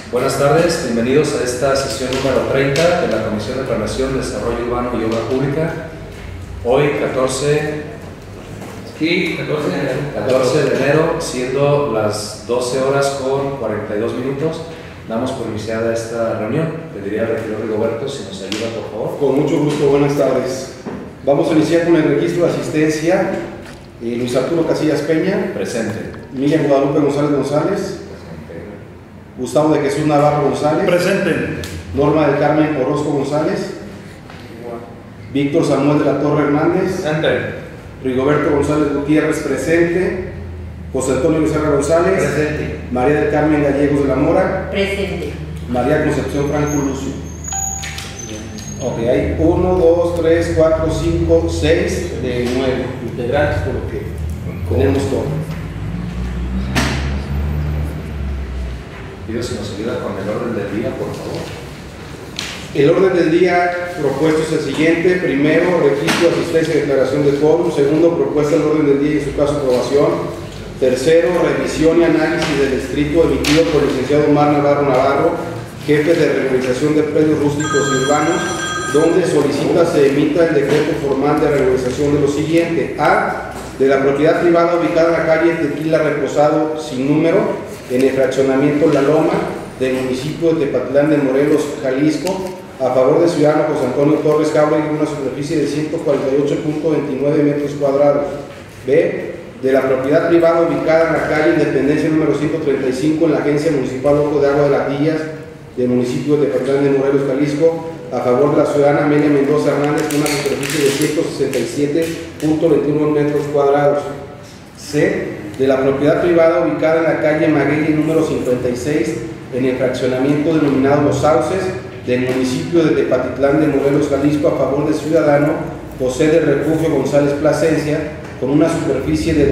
Buenas tardes, bienvenidos a esta sesión número 30 de la Comisión de Planeación, Desarrollo Urbano y Obra Pública. Hoy, 14 de enero, siendo las 12 horas con 42 minutos, damos por iniciada esta reunión. Pediría al regidor Rigoberto si nos ayuda, por favor. Con mucho gusto, buenas tardes. Vamos a iniciar con el registro de asistencia. Luis Arturo Casillas Peña. Presente. Miriam Guadalupe González González. Gustavo de Jesús Navarro González. Presente. Norma del Carmen Orozco González. Víctor Samuel de la Torre Hernández. Presente. Rigoberto González Gutiérrez, presente. José Antonio Becerra González. Presente. María del Carmen Gallegos de la Mora. Presente. María Concepción Franco Lucio. Ok, hay 1, 2, 3, 4, 5, 6 de 9 integrantes, por lo que tenemos todo. Pido si nos ayuda con el orden del día, por favor. El orden del día propuesto es el siguiente: primero, registro, asistencia y declaración de quórum; segundo, propuesta del orden del día y en su caso aprobación; tercero, revisión y análisis del escrito emitido por el licenciado Omar Navarro, jefe de regularización de predios rústicos y urbanos, donde solicita se emita el decreto formal de regularización de lo siguiente: A, de la propiedad privada ubicada en la calle Tequila Reposado sin número, en el fraccionamiento La Loma del municipio de Tepatlán de Morelos, Jalisco, a favor del ciudadano José Antonio Torres Jauregui, una superficie de 148.29 metros cuadrados. B, de la propiedad privada ubicada en la calle Independencia número 135, en la Agencia Municipal Ojo de Agua de las Villas del municipio de Tepatlán de Morelos, Jalisco, a favor de la ciudadana Amelia Mendoza Hernández, con una superficie de 167.21 metros cuadrados. C, de la propiedad privada ubicada en la calle Maguey número 56, en el fraccionamiento denominado Los Sauces del municipio de Tepatitlán de Morelos, Jalisco, a favor del ciudadano José del Refugio González Plasencia, con una superficie de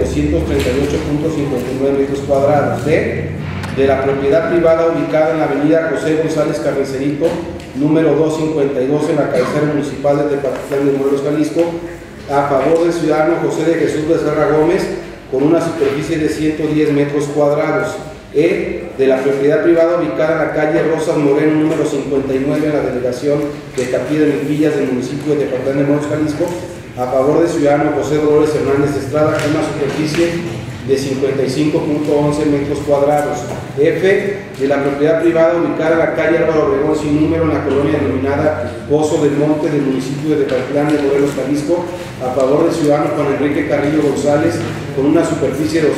238.59 metros cuadrados. D, de la propiedad privada ubicada en la avenida José González Carnicerito, número 252, en la cabecera municipal de Tepatitlán de Morelos, Jalisco, a favor del ciudadano José de Jesús Becerra Gómez, con una superficie de 110 metros cuadrados. E, de la propiedad privada ubicada en la calle Rosas Moreno número 59, en la delegación de Capilla de Milpillas del municipio de Tepatlán de Morelos, Jalisco, a favor del ciudadano José Dolores Hernández Estrada, con una superficie de 55.11 metros cuadrados. F, de la propiedad privada ubicada en la calle Álvaro Obregón sin número, en la colonia denominada Pozo del Monte del municipio de Tepatlán de Morelos, Jalisco, a favor del ciudadano Juan Enrique Carrillo González, con una superficie de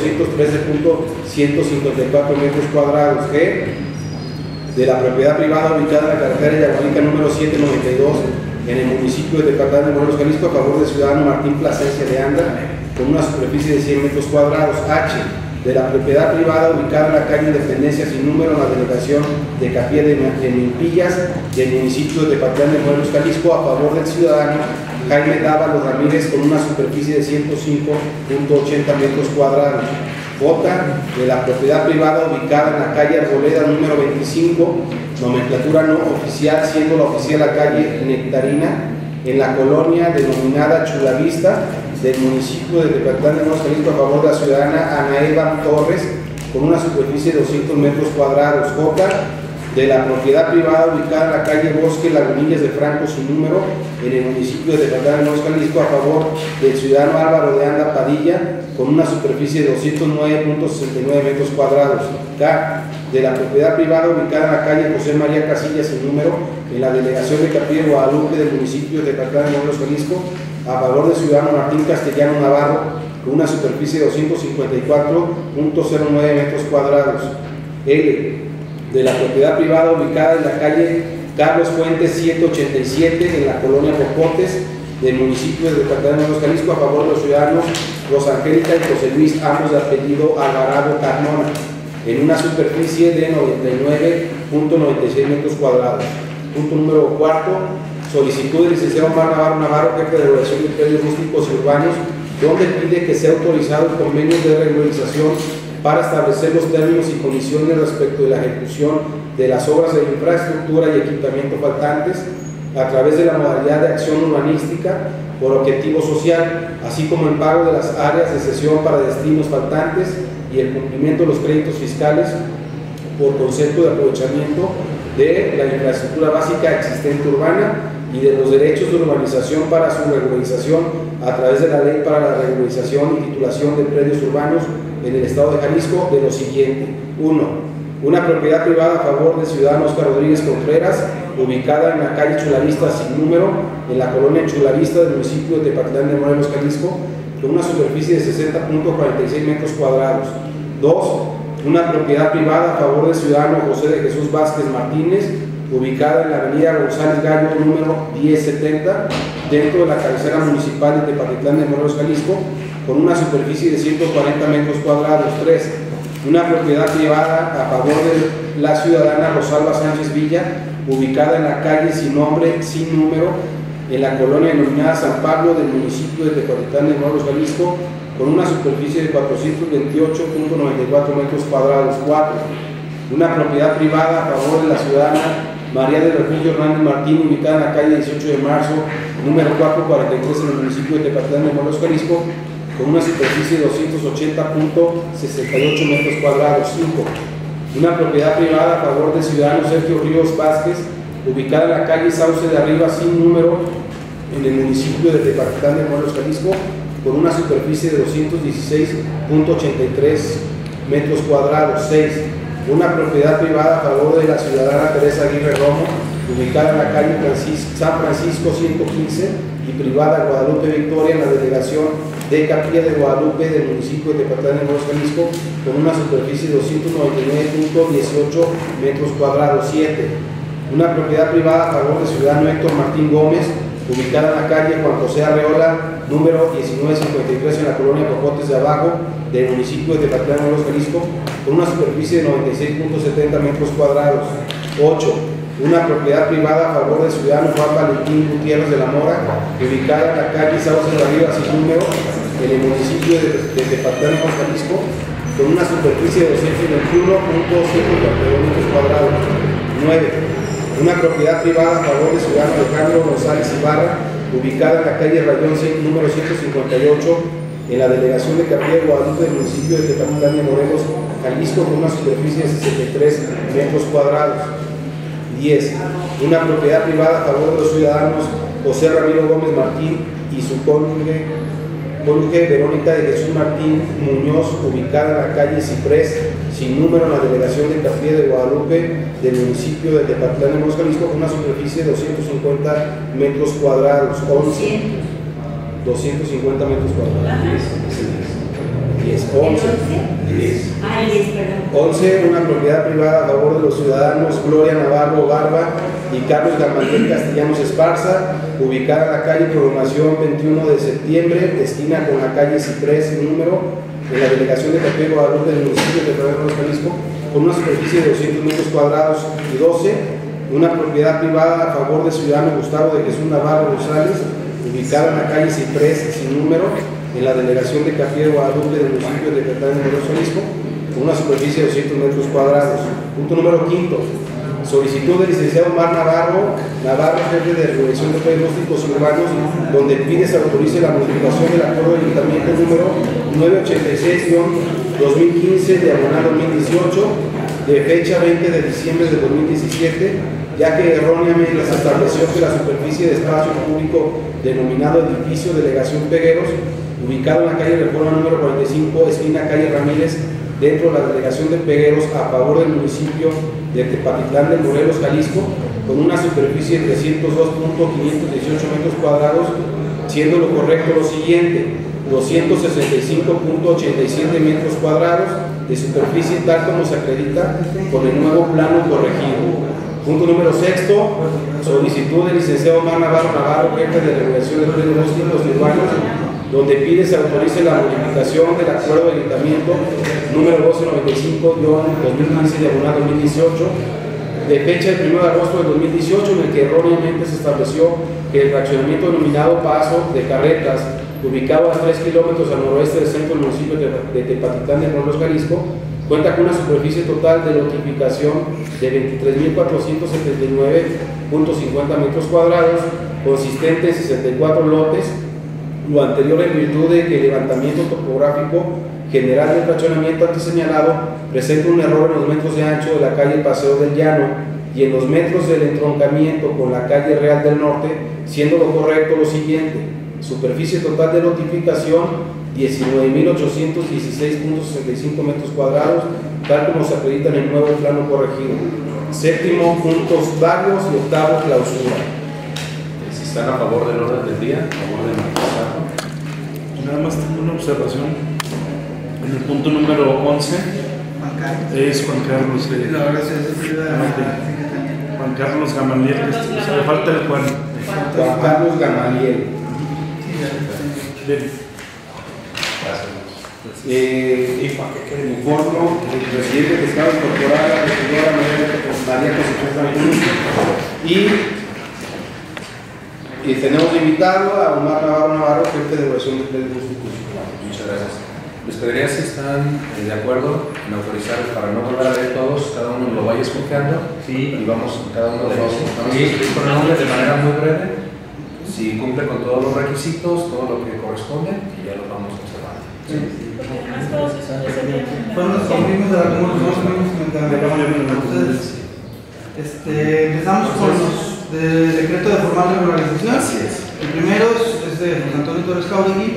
213.154 metros cuadrados. G, de la propiedad privada ubicada en la carretera Yagualica número 792, en el municipio de Tepatlán de Morelos, Jalisco, a favor del ciudadano Martín Plasencia de Anda, con una superficie de 100 metros cuadrados. H, de la propiedad privada ubicada en la calle Independencia sin número, en la delegación de Capilla de Milpillas del municipio de Tepatlán de Morelos, Jalisco, a favor del ciudadano Jaime Dávalos Ramírez, con una superficie de 105.80 metros cuadrados. J, de la propiedad privada ubicada en la calle Arboleda número 25, nomenclatura no oficial, siendo la oficial la calle Nectarina, en la colonia denominada Chulavista del municipio de Tepatlán de Morelos, Jalisco, a favor de la ciudadana Ana Eva Torres, con una superficie de 200 metros cuadrados. J, de la propiedad privada ubicada en la calle Bosque Lagunillas de Franco sin número, en el municipio de Tepatlán de Morelos, Jalisco, a favor del ciudadano Álvaro de Anda Padilla, con una superficie de 209.69 metros cuadrados. K, de la propiedad privada ubicada en la calle José María Casillas sin número, en la delegación de Capilla de Guadalupe del municipio de Tepatlán de Morelos, Jalisco, a favor del ciudadano Martín Castellano Navarro, con una superficie de 254.09 metros cuadrados. L, de la propiedad privada ubicada en la calle Carlos Fuentes 187, en la colonia Popotes del municipio de Tepatlán de Morelos, Jalisco, a favor de los ciudadanos Rosangélica y José Luis, ambos de apellido Alvarado Carmona, en una superficie de 99.96 metros cuadrados. Punto número 4, solicitud del licenciado Omar Navarro, jefe de regulación de predios rústicos y urbanos, donde pide que sea autorizado el convenio de regularización para establecer los términos y condiciones respecto de la ejecución de las obras de infraestructura y equipamiento faltantes a través de la modalidad de acción urbanística por objetivo social, así como el pago de las áreas de cesión para destinos faltantes y el cumplimiento de los créditos fiscales por concepto de aprovechamiento de la infraestructura básica existente urbana y de los derechos de urbanización para su regularización a través de la Ley para la Regularización y Titulación de Predios Urbanos en el Estado de Jalisco de lo siguiente. 1. Una propiedad privada a favor del ciudadano Oscar Rodríguez Contreras, ubicada en la calle Chulavista sin número, en la colonia Chulavista del municipio de Tepatitlán de Morelos, Jalisco, con una superficie de 60.46 metros cuadrados. 2. Una propiedad privada a favor del ciudadano José de Jesús Vázquez Martínez, ubicada en la avenida González Gallo número 1070, dentro de la cabecera municipal de Tepatitlán de Morelos, Jalisco, con una superficie de 140 metros cuadrados. 3. Una propiedad privada a favor de la ciudadana Rosalba Sánchez Villa, ubicada en la calle sin nombre, sin número, en la colonia denominada San Pablo del municipio de Tepatitlán de Morelos, Jalisco, con una superficie de 428.94 metros cuadrados. 4. Una propiedad privada a favor de la ciudadana María del Refugio Hernández Martín, ubicada en la calle 18 de marzo, número 443, en el municipio de Tepatitlán de Morelos, Jalisco, con una superficie de 280.68 metros cuadrados. 5. Una propiedad privada a favor del ciudadano Sergio Ríos Vázquez, ubicada en la calle Sauce de Arriba, sin número, en el municipio de Tepatitlán de Morelos, Jalisco, con una superficie de 216.83 metros cuadrados. 6. Una propiedad privada a favor de la ciudadana Teresa Aguirre Romo, ubicada en la calle San Francisco 115 y privada Guadalupe Victoria, en la delegación de Capilla de Guadalupe del municipio de Tepatitlán de Morelos, Jalisco, con una superficie de 299.18 metros cuadrados. 7. Una propiedad privada a favor del ciudadano Héctor Martín Gómez, ubicada en la calle Juan José Arreola, número 1953, en la colonia Cocotes de Abajo del municipio de Tepatitlán de Morelos, Jalisco, con una superficie de 96.70 metros cuadrados. 8. Una propiedad privada a favor del ciudadano Juan Valentín Gutiérrez de la Mora, ubicada en la calle Sauce de Arriba sin número, en el municipio de Tepatitlán de Morelos, Jalisco, con una superficie de 221.142 metros cuadrados. 9. Una propiedad privada a favor del ciudadano Alejandro González Ibarra, ubicada en la calle Rayón número 158, en la delegación de Capilla de Guadalupe del municipio de Tepatitlán de Morelos, Jalisco, con una superficie de 63 metros cuadrados. 10. Una propiedad privada a favor de los ciudadanos José Ramiro Gómez Martín y su cónyuge Verónica de Jesús Martín Muñoz, ubicada en la calle Ciprés, sin número, en la delegación de Capilla de Guadalupe del municipio de Tepatitlán de Morelos, Jalisco, con una superficie de 250 metros cuadrados. 11. 250 metros cuadrados. 10. 11. 11. Una propiedad privada a favor de los ciudadanos Gloria Navarro Barba y Carlos Gamaliel Castellanos Esparza, ubicada en la calle Prolongación 21 de septiembre, esquina con la calle Ciprés, número, en la delegación de Capilla de Guadalupe del municipio de Tepatitlán de Morelos, Jalisco, con una superficie de 200 metros cuadrados. Y 12. Una propiedad privada a favor del ciudadano Gustavo de Jesús Navarro González, ubicada en la calle Ciprés, sin número, en la delegación de Capilla de Guadalupe del municipio de Tepatitlán de Morelos, Jalisco, con una superficie de 200 metros cuadrados. Punto número 5. Solicitud del licenciado Omar Navarro, jefe de regulación de diagnósticos urbanos, donde pide se autorice la modificación del acuerdo de ayuntamiento número 986-2015/2018, de fecha 20 de diciembre de 2017, ya que erróneamente se estableció que la superficie de espacio público denominado edificio Delegación Pegueros, ubicado en la calle Reforma número 45, esquina calle Ramírez, dentro de la delegación de Pegueros, a favor del municipio de Tepatitlán de Morelos, Jalisco, con una superficie de 302.518 metros cuadrados, siendo lo correcto lo siguiente: 265.87 metros cuadrados de superficie, tal como se acredita con el nuevo plano corregido. Punto número 6. Solicitud del licenciado Omar Navarro, jefe de regulación de diagnósticos urbanos, donde pide se autorice la modificación del acuerdo de ayuntamiento número 1295-2015/2018, de fecha del 1 de agosto del 2018, en el que erróneamente se estableció que el fraccionamiento denominado Paso de Carretas, ubicado a 3 kilómetros al noroeste del centro del municipio de Tepatitlán de Morelos, Jalisco, cuenta con una superficie total de lotificación de 23.479.50 metros cuadrados, consistente en 64 lotes, lo anterior en virtud de que el levantamiento topográfico general del fraccionamiento antes señalado presenta un error en los metros de ancho de la calle Paseo del Llano y en los metros del entroncamiento con la calle Real del Norte, siendo lo correcto lo siguiente: superficie total de notificación 19.816.65 metros cuadrados, tal como se acredita en el nuevo plano corregido. Séptimo, puntos varios, y octavo, clausura. Si están a favor del orden del día, a favor de manifestarlo. Nada más tengo una observación. En el punto número 11 es Juan Carlos. Juan Carlos Gamaliel, que se le falta el Juan. Juan Carlos Gamaliel. Bien. Informo el presidente que estaba incorporada, la señora María Concepción y tenemos invitado a Omar Navarro, jefe de evaluación del Constitucional. Muchas gracias. Les pediría si están de acuerdo en autorizar, para no volver a ver todos, cada uno lo vaya explicando, y vamos cada uno de los vamos a escribir por nombres de manera muy breve, si cumple con todos los requisitos, todo lo que corresponde, y ya lo vamos observando. Porque además todos esos ya se habían fueron los mismos de la Comuna, entonces empezamos con los de decreto de formal regularización. Así es. El primero es de José Antonio Torres Jauregui.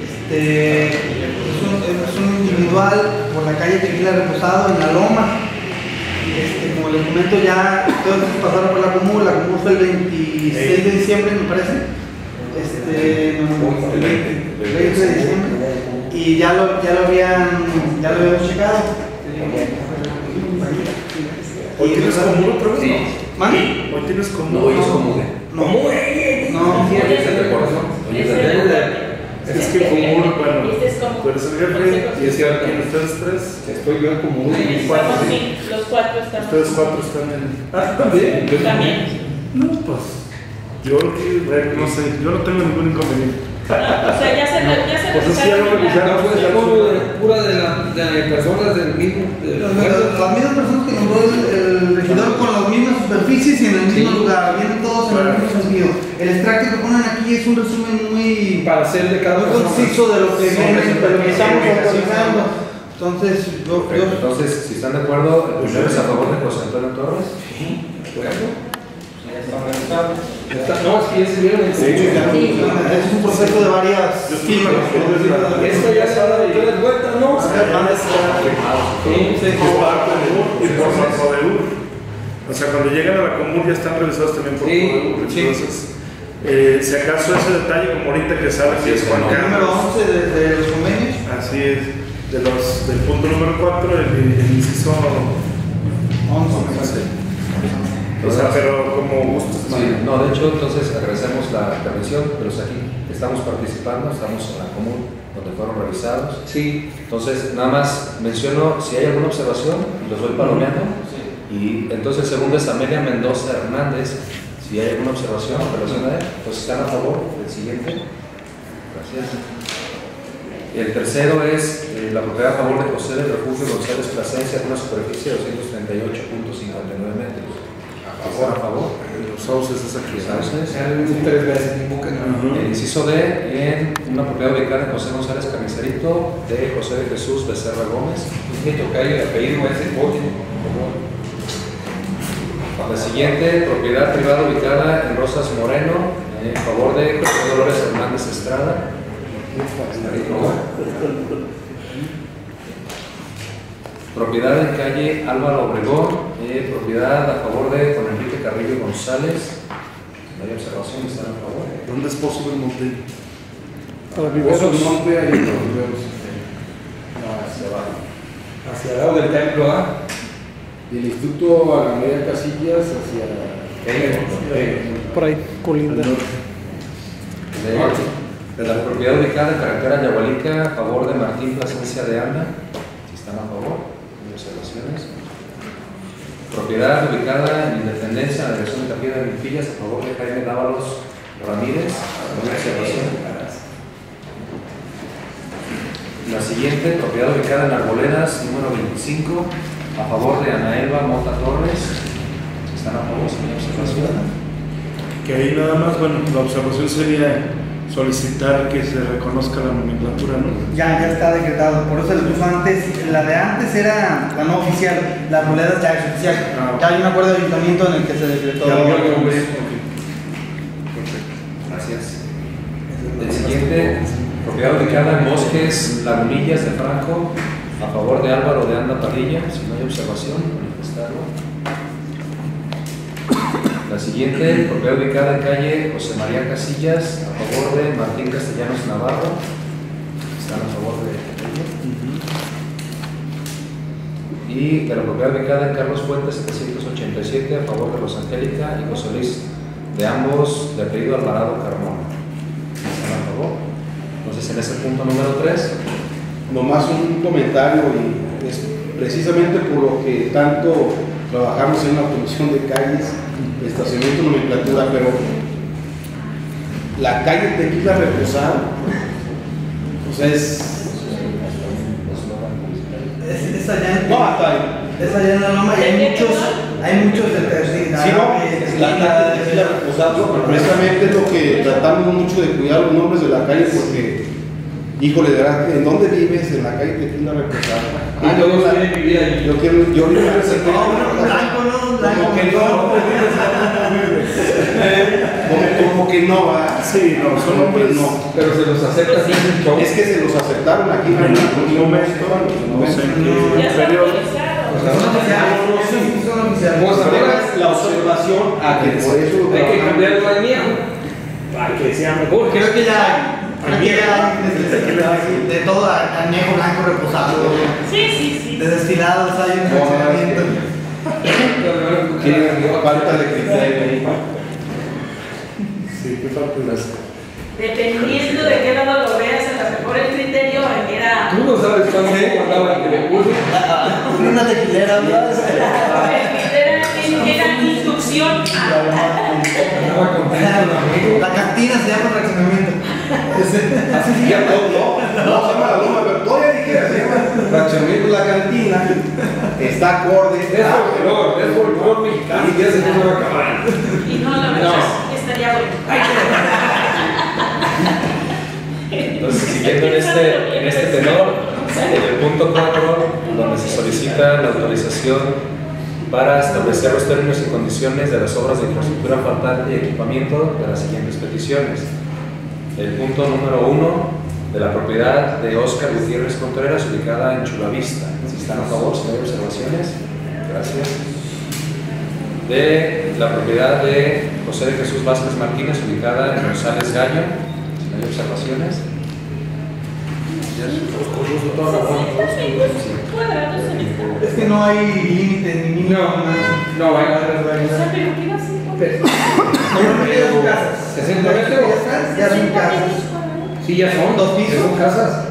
Es un individual por la calle Tequila Reposado en La Loma. Como les comento, ya todos pasaron por la Comuna fue el 26 de diciembre, me parece. El 20 de diciembre. Y ya lo habíamos checado. ¿Hoy tienes común otra vez? Sí. ¿Mande? ¿Hoy tienes común? No, hoy es común. No. Hoy es el reporte. Hoy es el reporte. Es que común, bueno, Este es como tú eres el jefe, y es que ustedes tres. Estoy yo como Estamos, sí, los cuatro estamos. Ustedes cuatro están en. también. También. No, pues. Yo no sé, yo no tengo ningún inconveniente. No, o sea, ya se Pues es que ya lo revisaron. Pura de personas del mismo. Las mismas personas que nombró el regidor con las mismas superficies y en el mismo lugar, vienen todos en el mismo sentido. El extracto que ponen aquí es un resumen muy Para hacer de cada muy persona. conciso de lo que viene, de lo que estamos autorizando. Entonces, Perfecto. Entonces, si están de acuerdo, el primero es a favor de José Antonio Torres. No, es que ya se vieron en es un proceso de varias firmas. Esto ya se ha dado tres vueltas, ¿no? Es parte y por Prodeur. O sea, cuando llegan a la común ya están revisados también por Prodeur. Entonces, si acaso ese detalle, como ahorita que sale, que es Juan El número Carlos. 11 de los convenios. Así es, del punto número 4, el inciso 11. O sea, pero como gustos. Sí, no, de hecho, entonces agradecemos la intervención, pero es aquí estamos participando, estamos en la común donde fueron revisados. Sí. Entonces, nada más menciono si hay alguna observación y los voy palomeando. Y entonces, segundo es Amelia Mendoza Hernández. Si hay alguna observación en relación a él, pues están a favor del siguiente. Gracias. El tercero es la propiedad a favor de José del Refugio González Plasencia, con una superficie de 238.59 metros. A favor. Los sauces es aquí. Sauces. Tres veces, ni boca ni nada. El inciso D en una propiedad ubicada en José González Carnicerito de José de Jesús Becerra Gómez. Me toca el apellido ese, oye, La siguiente, propiedad privada ubicada en Rosas Moreno, en favor de José Dolores Hernández Estrada. Propiedad en calle Álvaro Obregón, propiedad a favor de Juan Enrique Carrillo González. No hay observación, están a favor. ¿Dónde es posible Monte? hacia el lado del templo, ¿ah? Del Instituto a la Media Casillas hacia Por ahí, colinda. De la propiedad ubicada en carretera Yahualica, a favor de Martín Plasencia de Anda. Si están a favor, hay observaciones. Propiedad ubicada en Independencia, en la dirección de Tapia de Milpillas, a favor de Jaime Dávalos Ramírez. No hay observación. La siguiente, propiedad ubicada en Arboledas, número 25, a favor de Ana Elba Mota Torres. Si están a favor, sin observación. Que ahí nada más, bueno, la observación sería solicitar que se reconozca la nomenclatura, ¿no? Ya está decretado, por eso se le puso antes. La de antes era la no oficial, las ruedas ya es oficial. Ya hay un acuerdo de ayuntamiento en el que se decretó. Ya lo el veo, nombre. Gracias. El siguiente, propiedad ubicada en Bosques Lagunillas de Franco, a favor de Álvaro de Anda Padilla. Si no hay observación, manifestarlo. La siguiente, propiedad ubicada en calle José María Casillas, a favor de Martín Castellanos Navarro. Están a favor de ello. Y de la propiedad ubicada en Carlos Fuentes 787, a favor de Los Angélica y José Luis, de ambos de apellido Alvarado Carmona. ¿Están a favor? Entonces, en ese punto número 3. Nomás un comentario, y es precisamente por lo que tanto trabajamos en la comisión de calles, estacionamiento, nomenclatura, pero la calle Tequila Reposado, o sea, es allá en, no, hasta ahí. es allá en la Loma y hay muchos de tercera. Sí, no, la calle Tequila Reposado, precisamente es lo que tratamos mucho de cuidar los nombres de la calle, porque, híjole, de verdad, ¿en dónde vives? En la calle Tequila Reposado. Todos quieren vivir ahí. Yo quiero vivir en ese Blanco, como que no va. Sí, no, son hombres. No. Pero se los acepta así en el show. Es que se los aceptaron aquí en algún momento. No sé en Ya qué está periodo. autorizado. son oficiales. Pues ahora La observación a que por eso lo hay que trabajamos. cambiarlo al viejo para que sea mejor. Creo que ya de todo añejo blanco reposado, Sí. de destilados hay un funcionamiento. Falta de criterio. Sí, qué falta de eso. Dependiendo de qué lado lo veas, a lo mejor el criterio era. Tú no sabes cuándo guardaba el recurso. Una tequilera, ¿verdad? El criterio era instrucción. Andaba contento, amigo. La cantina se llama fraccionamiento. Así ya todo, no se llama la loma, pero todavía dijera, se llama fraccionamiento la cantina, está acorde. Es folclor mexicano y ya se puso a acabar. Y no, la verdad es que estaría bueno. Entonces, siguiendo en este tenor, en el punto 4, donde se solicita la autorización para establecer los términos y condiciones de las obras de infraestructura faltante y equipamiento de las siguientes peticiones. El punto número 1, de la propiedad de Óscar Gutiérrez Contreras, ubicada en Chulavista. Si están a favor, si no hay observaciones, gracias. De la propiedad de José de Jesús Vázquez Martínez, ubicada en González Gallo. Si no hay observaciones. Es que no hay límite ni mínimo. No, hay. ¿Pero qué va a ser? Son casas. 60 metros. Ya son casas. Sí, ya son 2 pisos, son casas.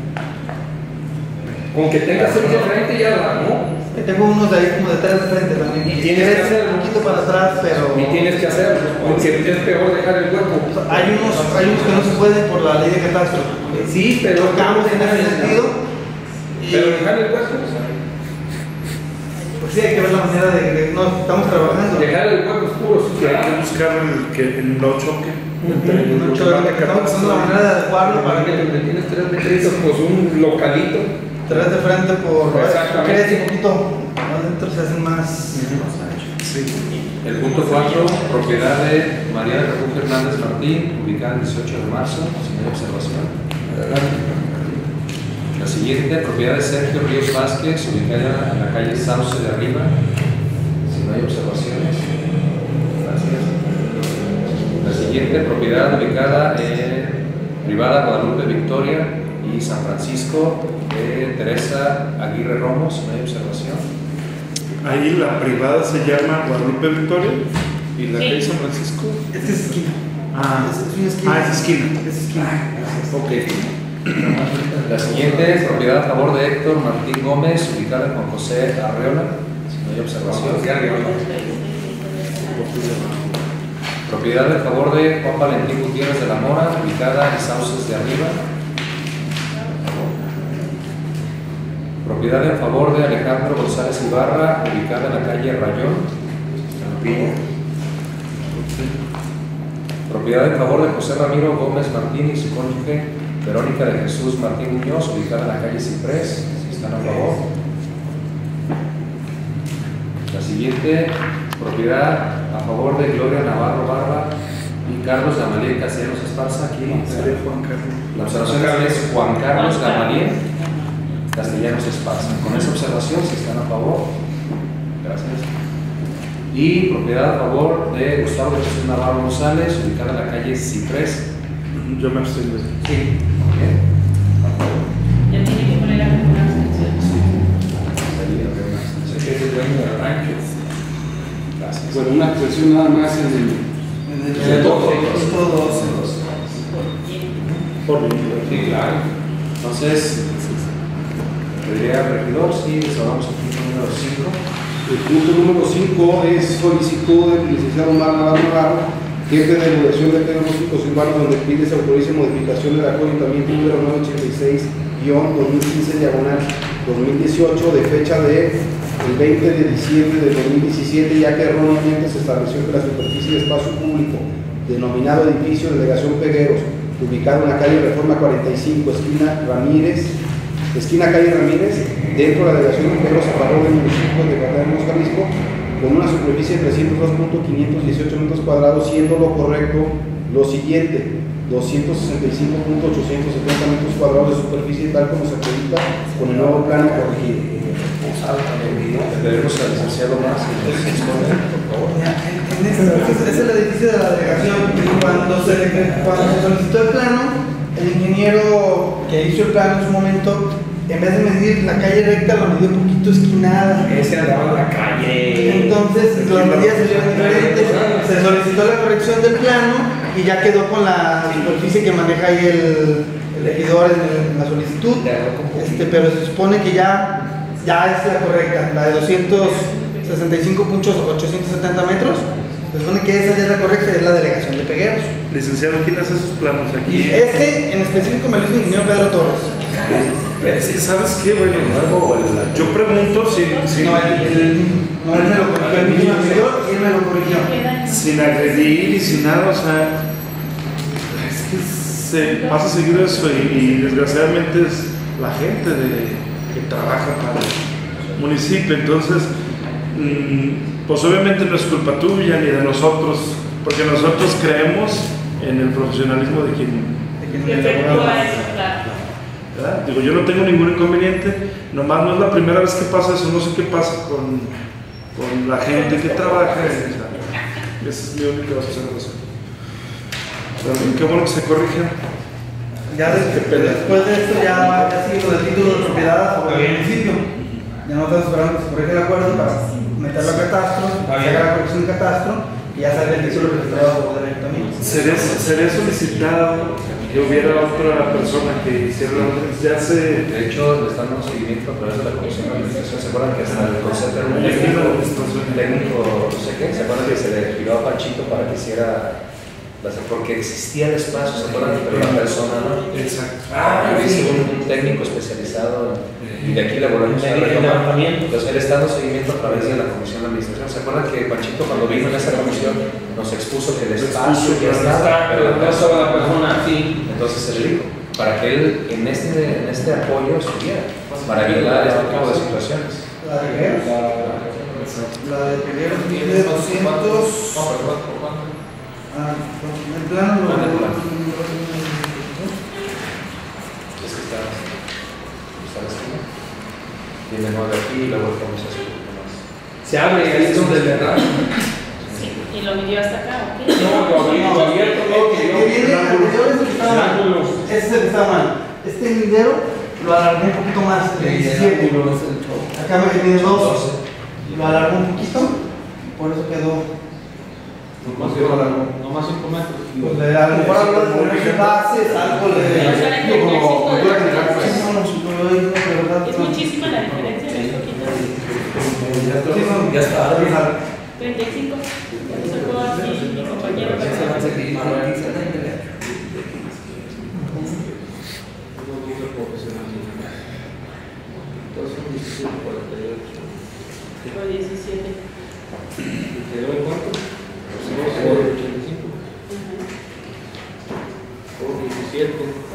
Con que tengas 6 de frente ya la, ¿no? Tengo unos de ahí como de 3 de frente también. Y tienes que hacerlo. Un poquito para atrás, pero. Y tienes que hacerlo, porque es peor dejar el cuerpo. Hay unos que no se pueden por la ley de catastro. Sí, pero Tocamos en ese sentido. Pero dejar el cuerpo. Pues sí, hay que ver la manera de no estamos trabajando. Dejar el cuerpo oscuro, sí. Hay que buscar el no choque. Estamos buscando la manera de adecuarlo para que Donde tienes 3 metritos, pues un localito. 3 de frente por. Exactamente. Crece un poquito adentro, se hacen más. El punto 4, propiedad de María de Refugio Hernández Martín, ubicada el 18 de marzo, si no hay observación. La siguiente, propiedad de Sergio Ríos Vázquez, ubicada en la calle Sauce de Arriba, si no hay observaciones. Gracias. La siguiente, propiedad ubicada en privada Guadalupe Victoria y San Francisco, de Teresa Aguirre Romo, si no hay observación. Ahí la privada se llama Guadalupe Victoria y la calle San Francisco. Esta es esquina. Es una esquina. Es esquina. Es esquina. Ok. La siguiente es propiedad a favor de Héctor Martín Gómez, ubicada con José Arreola, si no hay observación. Propiedad a favor de Juan Valentín Gutiérrez de la Mora, ubicada en Sauces de Arriba. Propiedad en favor de Alejandro González Ibarra, ubicada en la calle Rayón. propiedad en favor de José Ramiro Gómez Martín y su cónyuge Verónica de Jesús Martín Muñoz, ubicada en la calle Ciprés, si están a favor. La siguiente propiedad a favor de Gloria Navarro Barba y Carlos Gamaliel Castellanos Esparza, aquí la observación es Juan Carlos Gamaliel Castellanos Esparza. Con esa observación, si están a favor, gracias. Y propiedad a favor de Gustavo de Jesús Navarro González, ubicada en la calle Ciprés. Yo me abstengo. Sí, bien. Ya tiene que poner alguna abstención. Sí, es el dueño del rancho. Gracias. Bueno, una abstención nada más en el Sí, claro. Entonces, pediría al regidor, sí, vamos al punto número 5. El punto número 5 es solicitud del licenciado Omar Navarro Navarro, jefe de regulación de tecnológicos urbanos, donde pide se autorice modificación del ayuntamiento número 986-2015/2018 de fecha de el 20 de diciembre de 2017, ya que erróneamente se estableció que la superficie de espacio público denominado edificio Delegación Pegueros, ubicado en la calle Reforma 45, esquina calle Ramírez, dentro de la delegación de Pegueros, a favor del municipio de Guadalupe, Jalisco, con una superficie de 302.518 metros cuadrados, siendo lo correcto lo siguiente: 265.870 metros cuadrados de superficie, tal como se acredita con el nuevo plano corregido. Tenemos al licenciado más y nos expone, por favor. Este es el edificio de la delegación. Cuando se solicitó el plano, el ingeniero que hizo el plano en su momento, en vez de medir la calle recta, la midió un poquito esquinada. Ese andaba en la calle. Entonces, las medidas salieron diferentes. Se solicitó la corrección del plano y ya quedó con la superficie que maneja ahí el regidor en la solicitud. Pero se supone que ya es la correcta, la de 265.870 metros. Se supone que esa ya es la correcta, es la delegación de Pegueros. Licenciado, ¿quién hace esos planos aquí? Este en específico me lo hizo el ingeniero Pedro Torres. ¿Sabes qué? Bueno, yo pregunto si No, él me lo corrigió, el mismo anterior, y él me lo corrigió. sin agredir y sin nada, o sea, es que se pasa seguido eso y desgraciadamente es la gente que trabaja para el municipio, entonces pues obviamente no es culpa tuya ni de nosotros, porque nosotros creemos en el profesionalismo de quien Efectúa eso, claro. ¿verdad? Digo, yo no tengo ningún inconveniente, nomás no es la primera vez que pasa eso, no sé qué pasa con la gente que trabaja, o sea, esa es mi única observación. Pero qué bueno que se corrija. Ya después de esto ya sigue con el título de propiedad sobre el municipio. Ya no estamos esperando que se corrija el acuerdo para meterlo a catastro, hacer la corrección de catastro y ya sale el título registrado por el ayuntamiento. ¿Sería solicitado que hubiera otra persona que hiciera la orden? De hecho, le están dando seguimiento a través de la Comisión de Administración. ¿Se acuerdan que hasta el concepto era un técnico, no sé qué? ¿Se acuerdan que se le giró a Panchito para que hiciera porque existía el espacio? ¿Se acuerdan? Pero la persona no. Exacto. Hizo un técnico especializado y de aquí le volvemos a retomar. Entonces, él está dando seguimiento a través de la Comisión de Administración. ¿Se acuerdan que Panchito, cuando vino en esa comisión, nos expuso que el espacio ya estaba, pero no estaba la persona así? Entonces se le dijo, para que él en este apoyo estuviera, para evitar este tipo de situaciones. La de Pegueros. La de Pegueros tiene 200. El plano lo. Es que está la esquina. Tiene 9 aquí y luego vamos a hacer un poco más. Se abre y ahí es donde le da. Sí, y lo midió hasta acá, ¿ok? No, lo abierto, Que viene anterior es el que estaba mal. Ese es el que estaba mal. Este lindero lo alargó un poquito más, de 17. Acá me mide 12. Lo alargó un poquito, por eso quedó. No más 5 metros. Pues a lo mejor hablo de poner bases, algo de. Es muchísima la diferencia de esto, Ya está. 35. Eso puedo así, mi compañero. Fue 17. ¿Quedó en cuánto? 85. 7.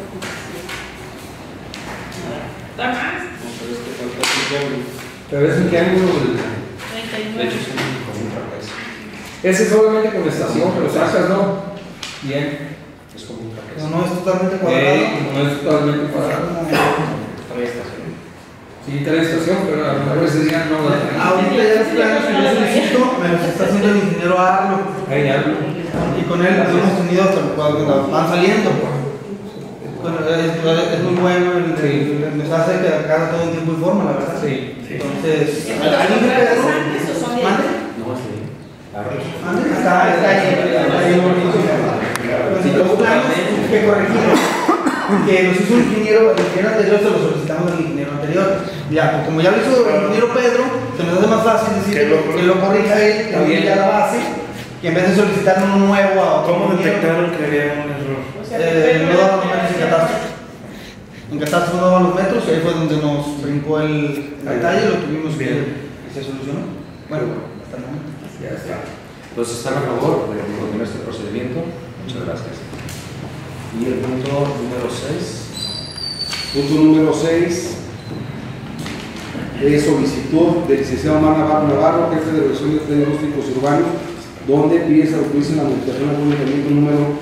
¿Da más? Pero es que falta 5 años. ¿Pero es en qué año? De hecho, es como un trapecio. Ese es solamente con estación, pero sacas, ¿no? Bien. Es como un trapecio. No es totalmente cuadrado. No es totalmente cuadrado. Trae estación. Sí, trae estación, pero a lo mejor ese día no la trae. Ahorita ya los planos que yo solicito me los está haciendo el ingeniero Arlo. Ahí hablo. Y con él hemos tenido hasta cuando van saliendo. Bueno, es muy bueno el mensaje que acá todo en tiempo y forma, la verdad. Sí. Entonces, ¿Alguien me antes o son de ¿mande? No, sí. ¿Mande? Está ahí. Los dos planos que corregimos, que los hizo el ingeniero anterior, se los solicitamos al ingeniero anterior. Ya, pues como ya lo hizo el ingeniero Pedro, se nos hace más fácil decir que lo corrija él, que corrija la base, que en vez de solicitar uno nuevo a otro ¿Cómo ingeniero, detectaron que había un error? no daban los metros en catastro. En catastro no daban los metros, ahí fue donde nos brincó el detalle, lo tuvimos bien y se solucionó. Bueno, hasta el momento. Ya está. Entonces, ¿están a favor de continuar este procedimiento? Muchas gracias. Y el punto número 6. Punto número 6. Es solicitud del licenciado Omar Navarro, jefe de Dirección de Planes Rústicos Urbanos, donde pide se autorice la modificación al reglamento número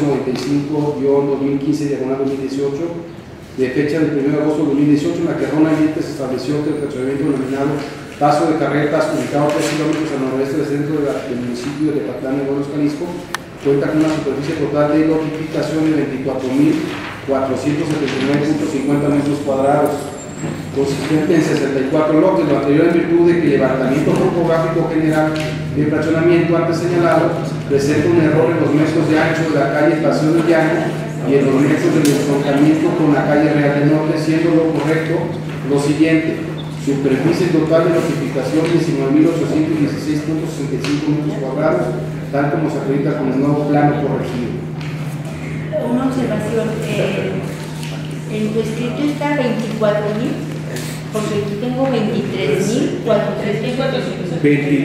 1295-2015-2018, de fecha del 1 de agosto de 2018, en la que erróneamente se estableció que el fraccionamiento denominado Paso de Carretas, ubicado a 3 kilómetros al noroeste del centro del municipio de Patlán, en Morelos, Jalisco, cuenta con una superficie total de notificación de 24.479.50 metros cuadrados, consistente en 64 lotes, lo anterior en virtud de que el levantamiento topográfico general del fraccionamiento antes señalado presenta un error en los metros de ancho de la calle Paseo del Llano y en los metros del enfrentamiento con la calle Real del Norte, siendo lo correcto lo siguiente: superficie total de notificación 19.816.65 metros cuadrados, tal como se acredita con el nuevo plano corregido. Una observación, en tu escrito está 24.000, porque aquí tengo 23.479.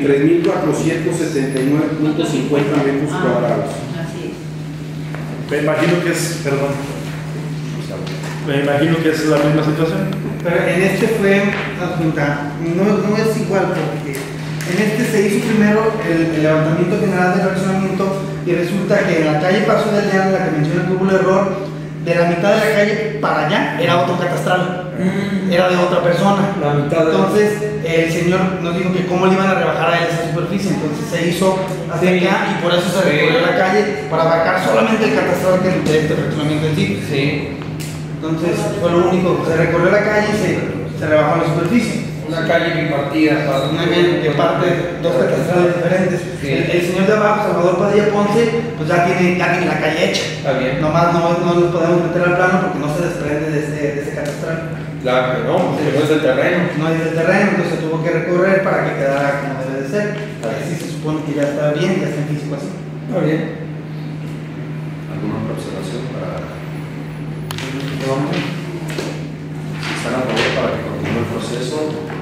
23.479.50 metros cuadrados. Así es. Me imagino que es, perdón, me imagino que es la misma situación. Pero en este fue, no es igual, porque en este se hizo primero el levantamiento general del fraccionamiento y resulta que en la calle Paso del Llano, la que menciona que hubo el error, de la mitad de la calle para allá era otro catastral, era de otra persona. La mitad de Entonces el señor nos dijo que cómo le iban a rebajar a él esa superficie, entonces se hizo hacia allá y por eso se recorrió la calle para abarcar solamente el catastral que es el fraccionamiento en sí. Sí. Entonces fue lo único, se recorrió la calle y se rebajó la superficie. Una calle bipartida para Una calle que parte dos catastrales diferentes. Sí. El señor de abajo, Salvador Padilla Ponce, pues ya tiene la calle hecha. Está bien. Nomás no nos podemos meter al plano porque no se desprende de ese catastral. Claro que no, porque no es del terreno. No hay del terreno, entonces se tuvo que recorrer para que quedara como debe de ser. Así se supone que ya está bien, ya está en físico así. Está bien. ¿Alguna otra observación para si están a favor para que continúe el proceso?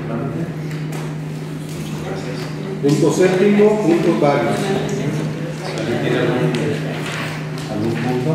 Muchas gracias. Punto séptimo, puntos varios. ¿Alguien tiene algún punto?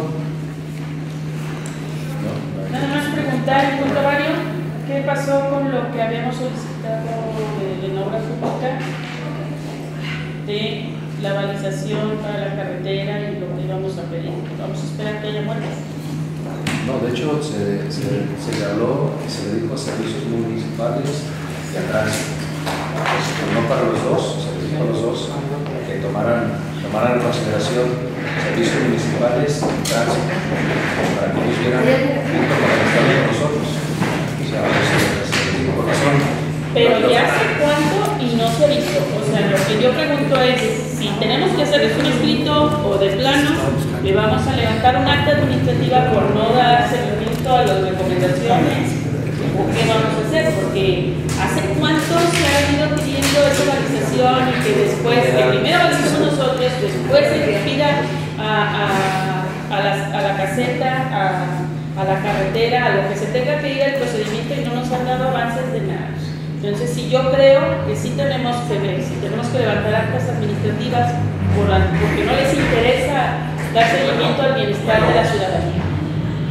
No. Nada más preguntar, en punto varios, ¿qué pasó con lo que habíamos solicitado en obra pública de la balización para la carretera y lo que íbamos a pedir? Vamos a esperar que haya muertes. No, de hecho se le habló y se le dijo a servicios municipales de tránsito, no para los dos, se les dijo a los dos que tomaran en consideración servicios municipales y tránsito para que ellos vieran junto con la que están con nosotros. O sea, se les dijo por razón. Pero ya hace cuánto y no se hizo. O sea, lo que yo pregunto es, si tenemos que hacerles un escrito o de plano, le vamos a levantar un acta administrativa por no dar seguimiento a las recomendaciones, o qué vamos a hacer, porque hace cuánto se ha venido pidiendo esa balización y que después, que primero balizamos nosotros, después se le pida a la caseta, a la carretera, a lo que se tenga que ir al procedimiento y no nos han dado avances de nada. Entonces, sí, yo creo que sí tenemos que ver, sí tenemos que levantar actas administrativas porque no les interesa dar seguimiento al bienestar de la ciudadanía.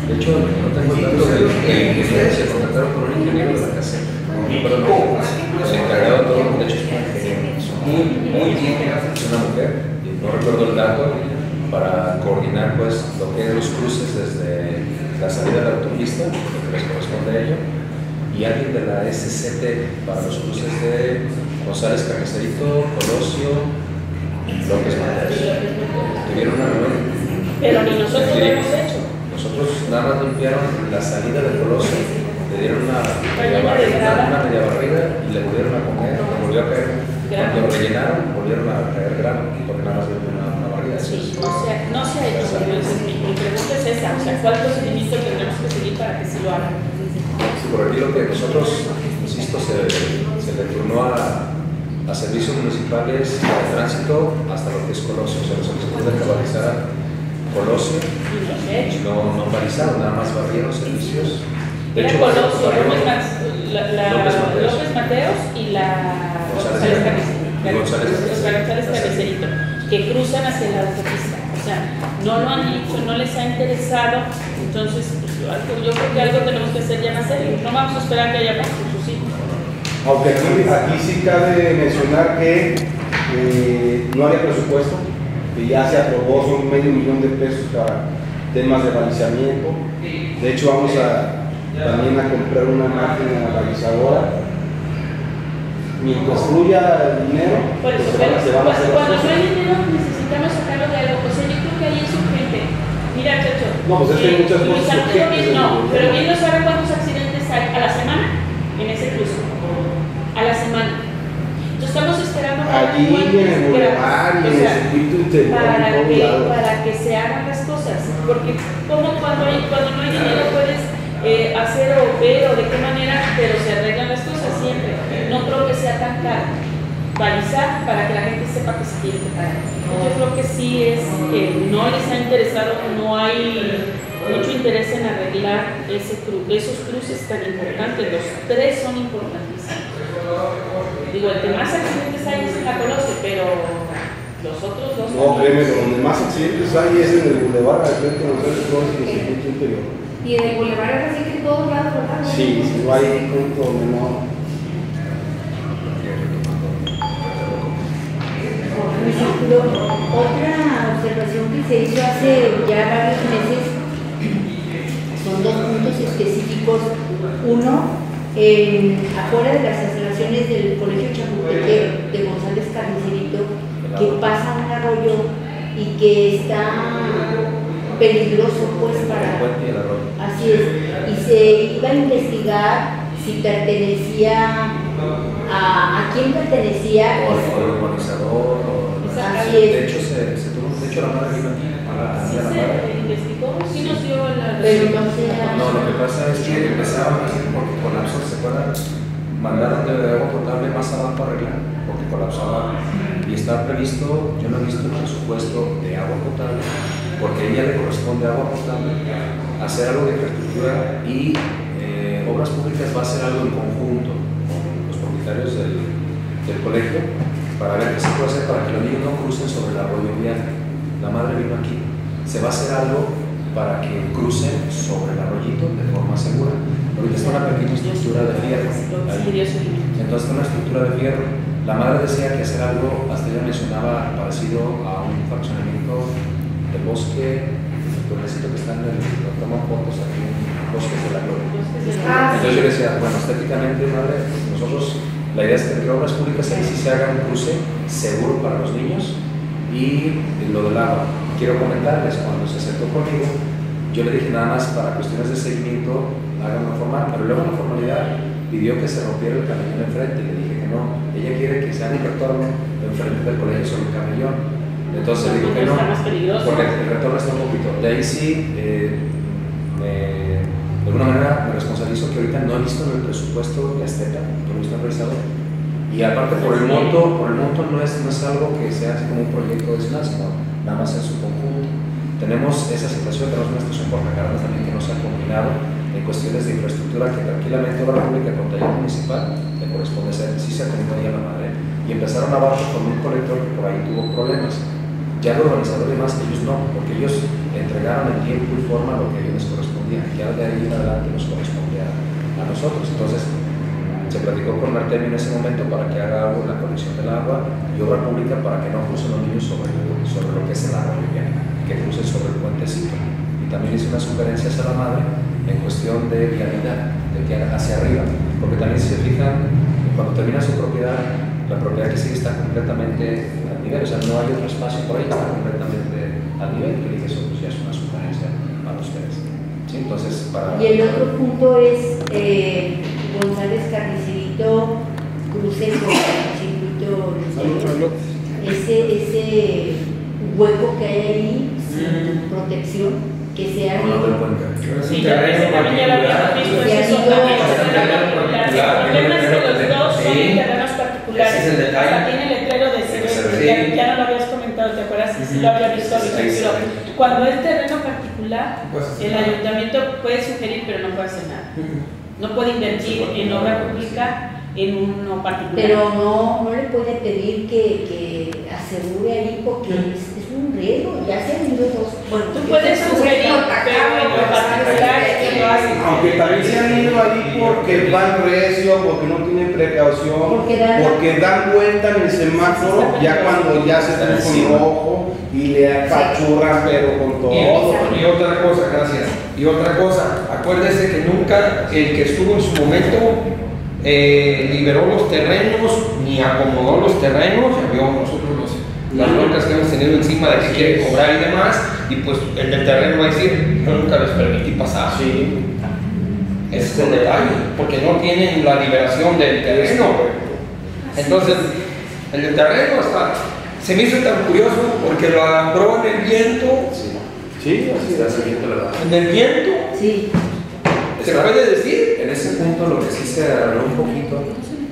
De hecho, no tengo el dato de que se contrataron por un ingeniero de la caseta. Pero no, se encargaba de todo. De hecho, es una ingeniera. Es una mujer, no recuerdo el dato, para coordinar pues lo que es los cruces desde la salida de la autopista, lo que les corresponde a ello, y alguien de la SCT para los cruces de González Carnicerito, Colosio, López Mateos. Tuvieron una reunión. Pero ni nosotros lo hemos hecho. Nosotros nada más limpiaron la salida de Colosio, le dieron una media barrida y le volvieron a comer, le volvió a caer. Cuando rellenaron, volvieron a caer grano, porque nada más dieron una barrida. Sí, no se ha hecho. Entonces, mi pregunta es esa, o sea, ¿cuál procedimiento tendremos que seguir para que sí lo hagan? Sí, por aquí lo que nosotros, insisto, se le turnó a servicios municipales de tránsito hasta lo que es Colosio. Se les solicitó de que balizaran Colosio y no balizaron, nada más barrieron servicios. De hecho, Colosio, López Mateos y la González Carnicerito, que cruzan hacia la autopista. O sea, no lo han hecho, no les ha interesado. Entonces, yo creo que algo tenemos que hacer ya en serio. No vamos a esperar que haya más cursos, sí. Aunque aquí sí cabe mencionar que no había presupuesto, que ya se aprobó, son $500,000 para temas de balizamiento. De hecho, vamos también a comprar una máquina balizadora. Mientras fluya el dinero, por eso, se van a hacer cuando no hay dinero necesitamos sacarlo de algo. O sea, yo creo que ahí es urgente. Mira, Chacho. No, pues es que hay muchas cosas urgentes. No, pero bien no sabe cuántos accidentes hay a la semana en ese cruce. A la semana. Entonces estamos esperando allí en el bulevar y en el circuito interior para que se hagan las cosas. Porque como cuando no hay dinero puedes hacer o ver o de qué manera, pero se arreglan las cosas siempre. No creo que sea tan caro balizar para que la gente sepa que se tiene que pagar. Yo creo que sí es, no les ha interesado, no hay mucho interés en arreglar esos cruces tan importantes. Los tres son importantísimos. Digo, el que más accidentes hay es en la Colosio, pero los otros dos. No, créeme, donde más accidentes hay es en el bulevar, al frente de González Flores y en el circuito interior. Y en el bulevar es así que en todos lados, ¿verdad? Sí, no hay punto donde no. Otra observación que se hizo hace ya varios meses son dos puntos específicos. Uno, afuera de las instalaciones del Colegio Chapultepec de González Carnicerito, que pasa un arroyo y que está peligroso pues para... Así es. Y se iba a investigar si pertenecía a quién pertenecía. O urbanizador. Así es. De hecho, la madre vino aquí. ¿Sí se investigó? ¿Sí nos dio la... Pero no sé. No, lo que pasa es que empezaron porque colapsó, se puede mandar de agua potable más abajo a arreglar, porque colapsaba. Y está previsto, yo no he visto el presupuesto de agua potable, porque a ella le corresponde agua potable, hacer algo de infraestructura y Obras Públicas va a hacer algo en conjunto con los propietarios del colegio para ver qué se puede hacer para que los niños no crucen sobre el arroyo vial. La madre vino aquí. Se va a hacer algo para que crucen sobre el arroyito de forma segura. Ahorita está una pequeña estructura de fierro. Entonces está una estructura de fierro. La madre decía que hacer algo, hasta ella mencionaba, parecido a un fraccionamiento del bosque, el pueblecito que está en el, lo toman fotos aquí, en Bosques de la Gloria. Entonces yo decía, bueno, estéticamente, madre, nosotros, la idea es que entre Obras Públicas ahí sí se haga un cruce seguro para los niños. Y lo del agua, quiero comentarles, cuando se acercó conmigo, yo le dije nada más para cuestiones de seguimiento, hagan una formal, pero luego una formalidad pidió que se rompiera el camellón enfrente, y le dije que no, ella quiere que se haga un retorno enfrente del colegio sobre el camellón. Entonces le digo que no, porque el retorno está un poquito. De ahí sí, de alguna manera me responsabilizo que ahorita no he visto en el presupuesto de Azteca, no he visto en el realizador. Y aparte por el monto no es algo que sea así como un proyecto adicional, sino nada más en su conjunto. Tenemos esa situación, tenemos una estación Portacarrera también que no se ha combinado en cuestiones de infraestructura que tranquilamente Obra Pública con taller municipal le corresponde hacer, sí se combinó ya la madre. Y empezaron abajo con un colector que por ahí tuvo problemas. Ya el organizador y demás, ellos no, porque ellos entregaron en tiempo y forma lo que a ellos les correspondía. Ya de ahí en adelante nos correspondía a nosotros. Entonces, se platicó con Martemio en ese momento para que haga algo en la colección del agua y obra pública para que no crucen los niños sobre lo que es el agua liviana, que crucen sobre el puentecito. Y también hice unas sugerencias a la madre en cuestión de vialidad, de que haga hacia arriba, porque también si se fijan, cuando termina su propiedad, la propiedad que sigue está completamente al nivel, o sea, no hay otro espacio por ahí, está completamente al nivel, y dije, eso pues ya es una sugerencia para ustedes. ¿Sí? Entonces, Y el otro punto es González Carnicerito, cruce con el circuito ese hueco que hay ahí sin protección, que sea sí, también ya lo habíamos visto, es eso también. El problema es que los dos son terrenos particulares. Ese es el detalle. Hasta tiene letrero de CB, ya no lo habías comentado, ¿te acuerdas? Sí lo había visto ahorita, pero cuando es terreno particular, el ayuntamiento puede sugerir, pero no puede hacer nada. No puede invertir en obra pública en uno particular. Pero no le puede pedir que asegure ahí porque es un riesgo, ya se han ido dos. Bueno, tú puedes sugerir, pero en lo particular que lo hacen. Aunque también se han ido ahí porque van recio, porque no tienen precaución, porque dan vuelta en el semáforo ya cuando ya se están con rojo y le apachurran pero con todo. Y otra cosa, gracias. Y otra cosa, acuérdese que nunca el que estuvo en su momento liberó los terrenos ni acomodó los terrenos, ya vio nosotros las broncas que hemos tenido encima de que quiere cobrar y demás, y pues el del terreno va a decir, yo nunca les permití pasar. Sí. Ese es el detalle, porque no tienen la liberación del terreno. Entonces, el del terreno hasta se me hizo tan curioso porque lo agarró en el viento. Sí, así es. En el viento. Sí. ¿Se puede decir? En ese punto lo que sí se arregló un poquito,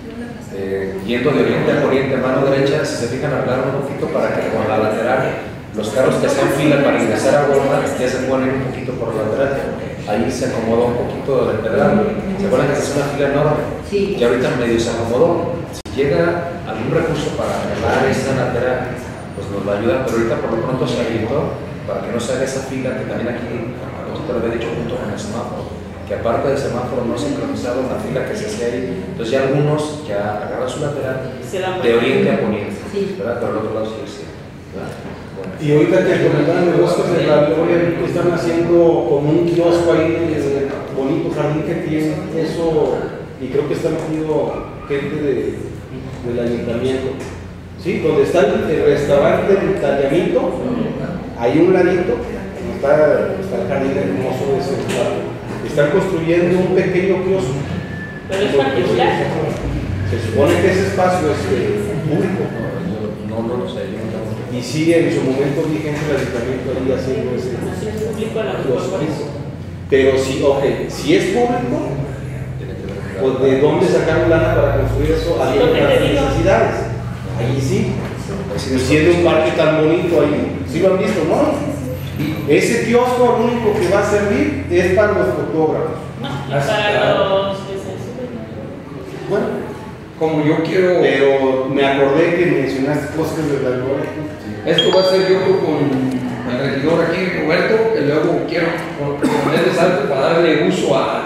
yendo de oriente a poniente, mano derecha, si se fijan, arreglaron un poquito para que con la lateral, los carros que hacen fila para ingresar a Walmart ya se ponen un poquito por la lateral. Ahí se acomodó un poquito del pedal. ¿Se acuerdan que es una fila enorme? Sí. Y ahorita medio se acomodó. Si llega algún recurso para arreglar esta lateral, pues nos va a ayudar, pero ahorita por lo pronto se habilitó para que no se haga esa fila que también aquí, a nosotros lo había dicho junto con el semáforo, que aparte del semáforo no sincronizado la fila que se hacía ahí, entonces ya algunos ya agarran su lateral de oriente a poniente, ¿verdad? Pero el otro lado sí, ¿verdad? Bueno. Y ahorita que comentaban los bosques de la Gloria, están haciendo como un kiosco ahí en el bonito jardín que tiene, eso, y creo que está metido gente del ayuntamiento. Sí, donde está el restaurante del Tallamito, hay un ladito, está el jardín hermoso de ese lugar. Están construyendo un pequeño kiosco. ¿Pero es particular? Se supone que ese espacio es público. No lo sé. Y sí, en su momento vi gente del ayuntamiento ahí haciendo ese kiosco. Pero sí, si es público, pues ¿de dónde sacaron lana para construir eso? Había otras necesidades. Allí sí. Y siendo un parque tan bonito ahí, sí lo han visto, ¿no? Ese kiosco lo único que va a servir es para los fotógrafos. No, y para los que se suben. Bueno, como yo quiero. Pero me acordé que mencionaste cosas de la Gloria. Esto va a ser yo con el regidor aquí, Roberto, que luego quiero ponerle salto para darle uso a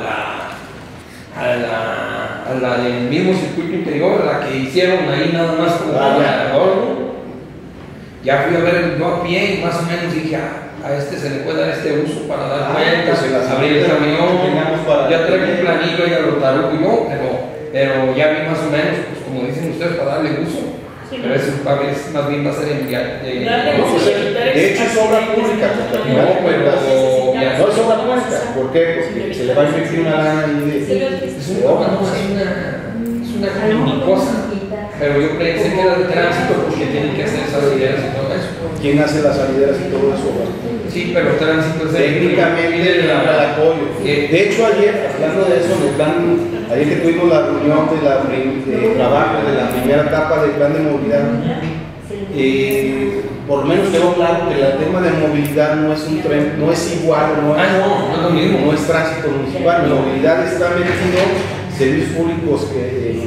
la del mismo circuito interior, a la que hicieron ahí nada más como adorno. Ya fui a ver yo a pie y más o menos dije, a este se le puede dar este uso para dar vueltas, abrir el camión, ya traigo un planillo y ya lo tarugo yo, pero ya vi más o menos, pues como dicen ustedes, para darle uso. Sí, pero eso más bien va a ser en de hecho es obra pública. No es obra pública. ¿Por qué? Porque se le va a invertir una lana y es una cosa. Pero yo pensé que era de tránsito porque tienen que hacer salideras y todo eso. ¿Quién hace las salideras y todo eso? Sí, pero tránsito es técnicamente el apoyo. De hecho, ayer, hablando de eso, ayer que tuvimos la reunión de trabajo de la primera etapa del plan de movilidad, por lo menos quedó claro que el tema de movilidad no es un tren, no es igual, no es lo mismo, no es tránsito municipal. Movilidad está metido servicios públicos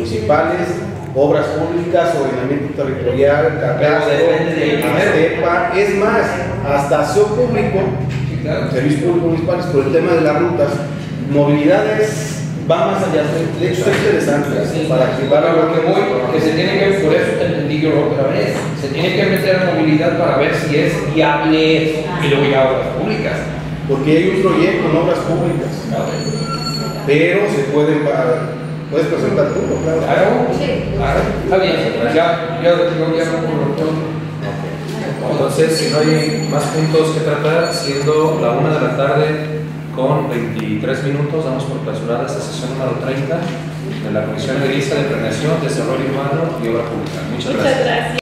municipales, obras públicas, ordenamiento territorial, catastro, ASTEPA, es más, hasta aseo público, servicios públicos municipales, por el tema de las rutas, movilidades va más allá, de hecho es interesante para activar Para a lo que voy, que se tiene que, por eso te entendí yo la otra vez, se tiene que meter a movilidad para ver si es viable y luego ya obras públicas. porque hay un proyecto en obras públicas, pero se pueden puedes presentar tú, claro. Claro, claro, está bien, ya no con Entonces, si no hay más puntos que tratar, siendo la 1 de la tarde con 23 minutos, damos por clausurada esta sesión número 30 de la Comisión Edilicia de Planeación, Desarrollo Urbano y Obra Pública. Muchas gracias.